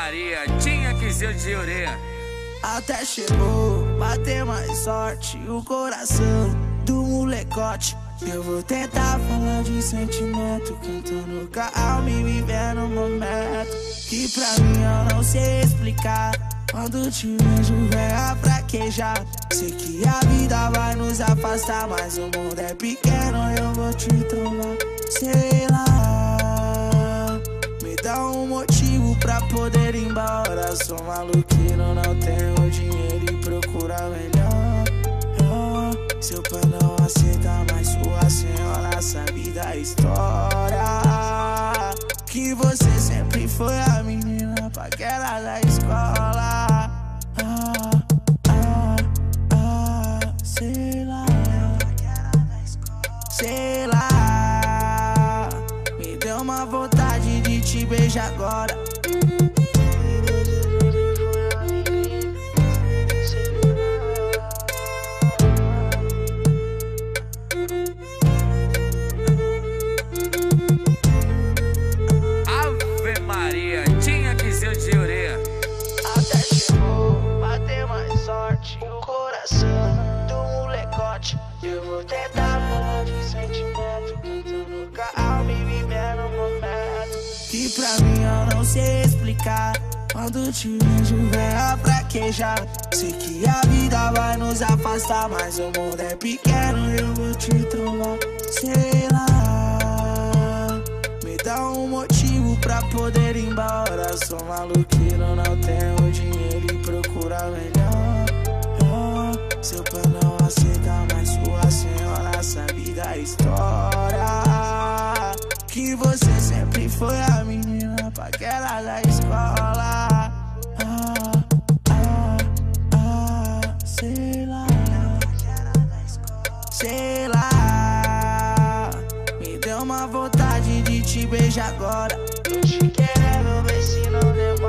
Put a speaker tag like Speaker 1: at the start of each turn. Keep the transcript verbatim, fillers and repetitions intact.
Speaker 1: Maria, tinha que ser de orelha.
Speaker 2: Até chegou, bater mais sorte o coração do molecote. Eu vou tentar falar de sentimento, cantando calma e vivendo o momento que pra mim eu não sei explicar. Quando te vejo vem a fraquejar. Sei que a vida vai nos afastar, mas o mundo é pequeno, eu vou te trombar. Sei lá, me dá um motivo pra poder ir embora. Sou maluquinho, não tenho dinheiro e procura melhor. Seu pai não aceita, mas sua senhora sabe da história. Que você sempre foi a menina paquera da escola. Ah, ah, ah, sei lá, sei lá. Me deu uma vontade de te beijar agora.
Speaker 1: Ave Maria, tinha que ser de orelha.
Speaker 2: Até chegou, bater mais sorte o coração do molecote. Eu vou tentar falar de sentimento, cantando calma e vivendo o momento que pra mim eu não sei explicar. Quando te vejo vem a fraquejar. Sei que a vida vai nos afastar, mas o mundo é pequeno, eu vou te trombar. Sei lá, me dá um motivo pra poder ir embora. Sou maluquinho, não tenho dinheiro e procura melhor. Seu pai não aceita, mas sua senhora sabe da história. Que você sempre foi a menina paquera da escola. Ah, ah, ah, sei lá, sei lá. Me deu uma vontade de te beijar agora. Tô te querendo, ver se não demora.